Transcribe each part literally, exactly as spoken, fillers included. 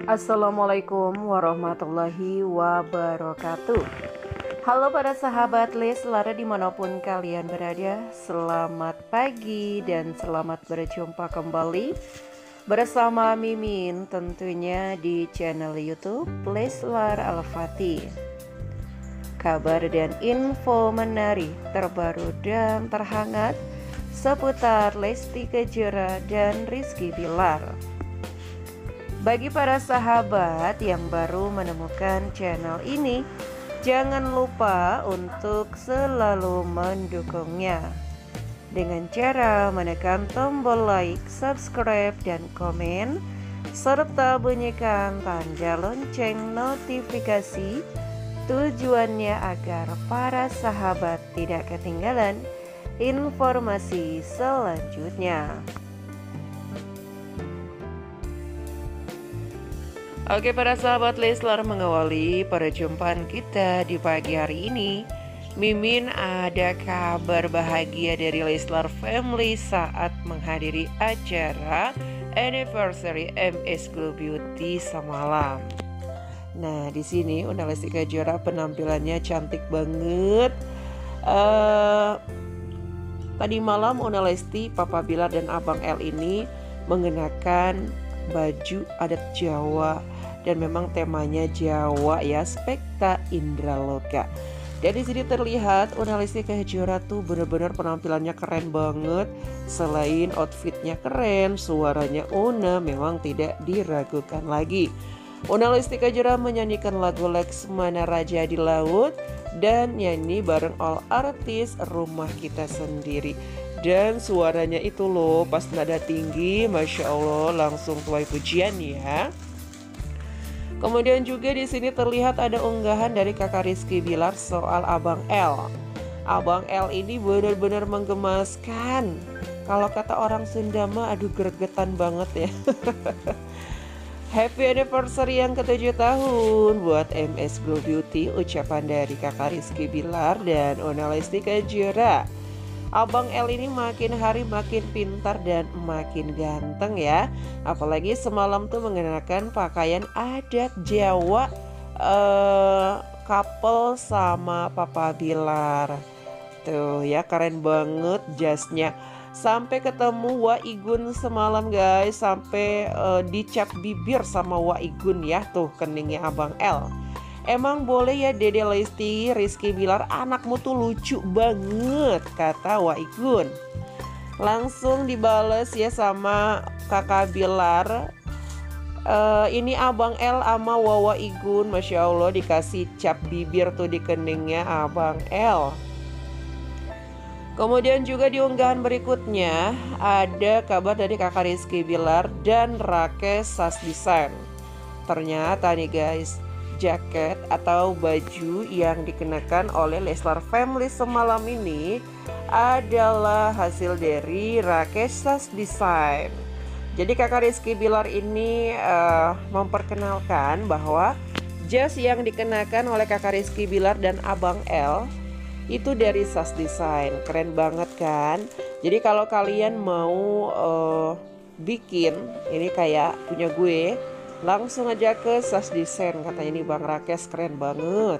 Assalamualaikum warahmatullahi wabarakatuh. Halo para sahabat Leslar dimanapun kalian berada, selamat pagi dan selamat berjumpa kembali bersama Mimin tentunya di channel YouTube Leslar Al-Fatih. Kabar dan info menarik terbaru dan terhangat seputar Lesti Kejora dan Rizky Bilar. Bagi para sahabat yang baru menemukan channel ini, jangan lupa untuk selalu mendukungnya dengan cara menekan tombol like, subscribe, dan komen, serta bunyikan tanda lonceng notifikasi. Tujuannya agar para sahabat tidak ketinggalan informasi selanjutnya. Oke para sahabat Leslar, mengawali perjumpaan kita di pagi hari ini, Mimin ada kabar bahagia dari Leslar Family saat menghadiri acara anniversary M S Glow Beauty semalam. Nah di sini Una Lesti Kejora penampilannya cantik banget. Uh, tadi malam Una Lesti, Papa Bilar dan Abang L ini mengenakan baju adat Jawa dan memang temanya Jawa ya, Spekta Indraloka. Dan di sini terlihat Una Lesti Kejora tuh bener-bener penampilannya keren banget. Selain outfitnya keren, suaranya Una memang tidak diragukan lagi. Una Lesti Kejora menyanyikan lagu Laksmana Raja di Laut dan nyanyi bareng all artis Rumah Kita Sendiri. Dan suaranya itu loh pas nada tinggi, Masya Allah, langsung tuai pujian ya. Kemudian juga di sini terlihat ada unggahan dari kakak Rizky Bilar soal Abang L. Abang L ini benar-benar menggemaskan. Kalau kata orang Sunda mah aduh gregetan banget ya. Happy anniversary yang ketujuh tahun buat M S Glow Beauty, ucapan dari kakak Rizky Bilar dan Una Lesti Kejora. Abang L ini makin hari makin pintar dan makin ganteng ya. Apalagi semalam tuh mengenakan pakaian adat Jawa, uh, couple sama Papa Bilar. Tuh ya, keren banget jasnya. Sampai ketemu Waigun semalam guys, sampai uh, dicap bibir sama Waigun ya, tuh keningnya Abang L. Emang boleh ya Dede Lesti, Rizky Bilar, anakmu tuh lucu banget, kata Waigun. Langsung dibales ya sama kakak Bilar. e, Ini Abang L sama Wawa Igun, Masya Allah dikasih cap bibir tuh di keningnya Abang L. Kemudian juga di unggahan berikutnya ada kabar dari kakak Rizky Bilar dan Rakes Sas Design. Ternyata nih guys, jaket atau baju yang dikenakan oleh Leslar Family semalam ini adalah hasil dari Rakes Sas Design. Jadi kakak Rizky Bilar ini uh, memperkenalkan bahwa jas yang dikenakan oleh kakak Rizky Bilar dan Abang L itu dari Sas Design. Keren banget kan? Jadi kalau kalian mau uh, bikin ini kayak punya gue, langsung aja ke Sas Design, katanya ini Bang Rakes, keren banget.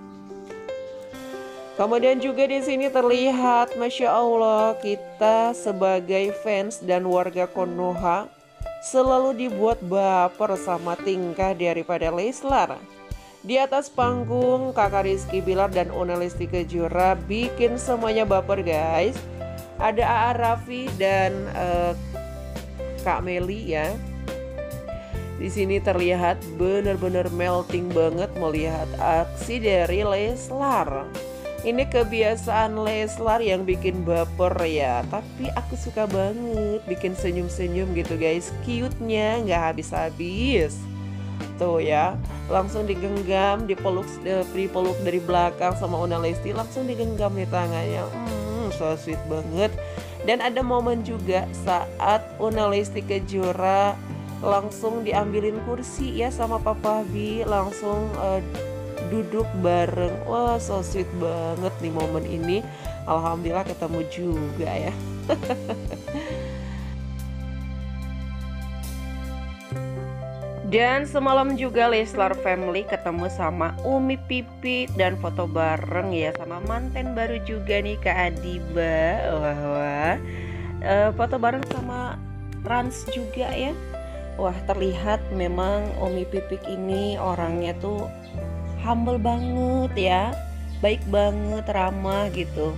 Kemudian juga di sini terlihat, Masya Allah, kita sebagai fans dan warga Konoha selalu dibuat baper sama tingkah daripada Leslar. Di atas panggung, kakak Rizky Bilar dan Una Lesti Kejora bikin semuanya baper guys. Ada A A Raffi dan uh, Kak Meli ya. Di sini terlihat benar-benar melting banget melihat aksi dari Leslar. Ini kebiasaan Leslar yang bikin baper ya, tapi aku suka banget bikin senyum-senyum gitu guys. Cute-nya nggak habis-habis. Tuh ya, langsung digenggam, dipeluk, dipeluk dari belakang sama Una Lesti, langsung digenggam di tangannya. Hmm, so sweet banget. Dan ada momen juga saat Una Lesti Kejora langsung diambilin kursi ya sama Papa B, langsung uh, duduk bareng. Wah, so sweet banget nih momen ini. Alhamdulillah ketemu juga ya. Dan semalam juga Leslar Family ketemu sama Umi Pipik dan foto bareng ya sama manten baru juga nih Kak Adiba. Wah wah e, foto bareng sama Rans juga ya. Wah, terlihat memang Umi Pipik ini orangnya tuh humble banget ya, baik banget, ramah gitu.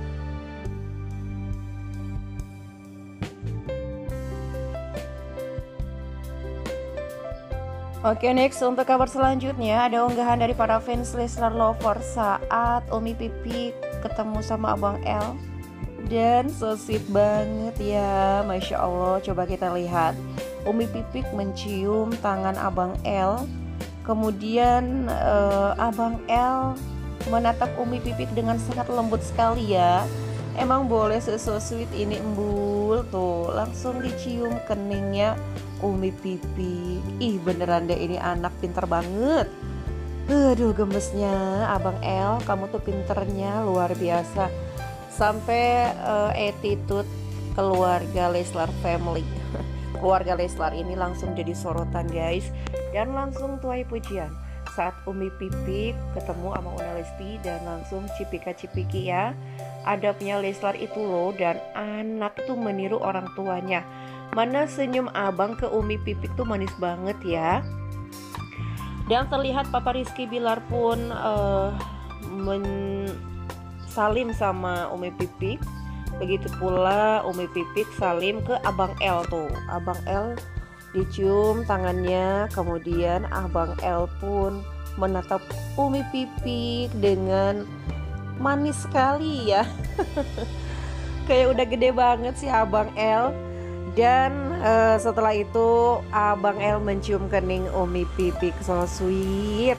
Oke, next untuk kabar selanjutnya ada unggahan dari para fans Leslar Lover saat Umi Pipik ketemu sama Abang L. Dan so sweet banget ya, Masya Allah. Coba kita lihat, Umi Pipik mencium tangan Abang L. Kemudian eh, Abang L menatap Umi Pipik dengan sangat lembut sekali ya. Emang boleh so sweet ini embul. Tuh langsung dicium keningnya Umi Pipik. Ih beneran deh, ini anak pinter banget. Aduh gemesnya Abang L, kamu tuh pinternya luar biasa. Sampai uh, attitude keluarga Leslar Family, keluarga Leslar ini langsung jadi sorotan guys. Dan langsung tuai pujian saat Umi Pipik ketemu sama Una Lesti dan langsung cipika-cipiki ya. Adabnya Leslar itu loh, dan anak tuh meniru orang tuanya. Mana senyum abang ke Umi Pipik tuh manis banget ya. Dan terlihat Papa Rizky Bilar pun uh, men salim sama Umi Pipik. Begitu pula Umi Pipik salim ke Abang L tuh. Abang L dicium tangannya, kemudian Abang L pun menatap Umi Pipik dengan manis sekali ya. Kayak udah gede banget sih Abang L. Dan uh, setelah itu Abang L mencium kening Umi Pipik, so sweet.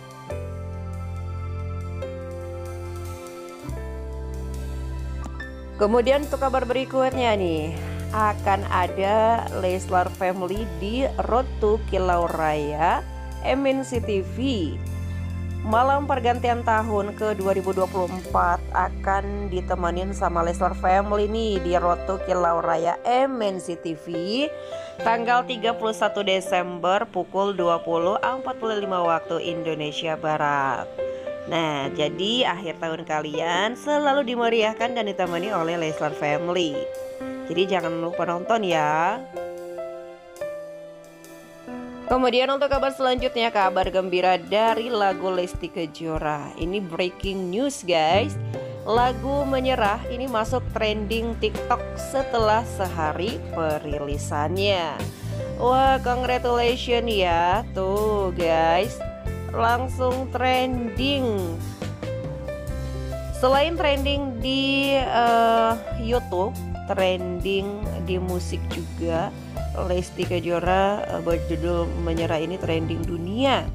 Kemudian untuk kabar berikutnya nih, akan ada Leslar Family di Road to Kilau Raya M N C T V. Malam pergantian tahun ke dua ribu dua puluh empat akan ditemenin sama Leslar Family nih di Road to Kilau Raya M N C T V tanggal tiga puluh satu Desember pukul dua puluh empat puluh lima waktu Indonesia Barat. Nah, jadi akhir tahun kalian selalu dimeriahkan dan ditemani oleh Leslar Family. Jadi jangan lupa nonton ya. Kemudian untuk kabar selanjutnya, kabar gembira dari lagu Lesti Kejora. Ini breaking news guys. Lagu Menyerah ini masuk trending TikTok setelah sehari perilisannya. Wah, congratulations ya. Tuh guys, langsung trending. Selain trending di uh, YouTube, trending di musik juga. Lesti Kejora uh, berjudul Menyerah ini trending dunia.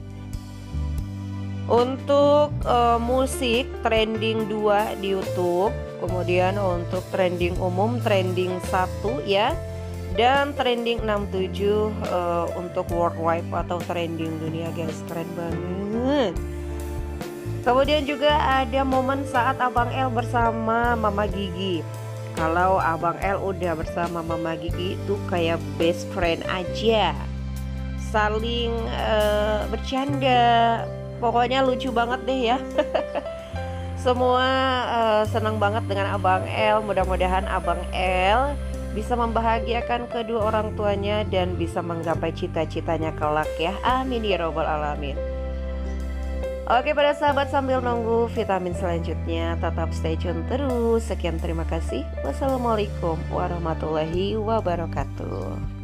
Untuk uh, musik trending dua di YouTube. Kemudian untuk trending umum trending satu ya. Dan trending enam puluh tujuh uh, untuk worldwide atau trending dunia guys. Keren banget. Kemudian juga ada momen saat Abang L bersama Mama Gigi. Kalau Abang L udah bersama Mama Gigi itu kayak best friend aja. Saling uh, bercanda. Pokoknya lucu banget deh ya. Semua uh, senang banget dengan Abang L. Mudah-mudahan Abang L bisa membahagiakan kedua orang tuanya dan bisa menggapai cita-citanya kelak ya. Amin ya robbal alamin. Oke para sahabat, sambil nunggu vitamin selanjutnya tetap stay tune terus. Sekian, terima kasih. Wassalamualaikum warahmatullahi wabarakatuh.